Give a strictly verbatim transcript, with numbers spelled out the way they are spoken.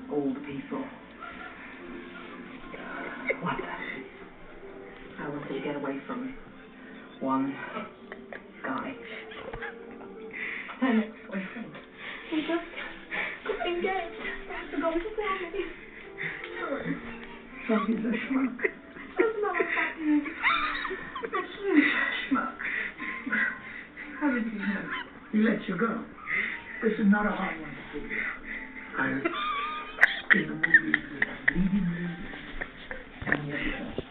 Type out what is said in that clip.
old people. What? I wanted to get away from one guy. An ex-boyfriend. We just got engaged. That's the goal to tell me. So he's a schmuck. That's not a fucking Schmuck. How did you know? He let you go. This is not a hard one to figure out. I've seen the movies with leading ladies and the other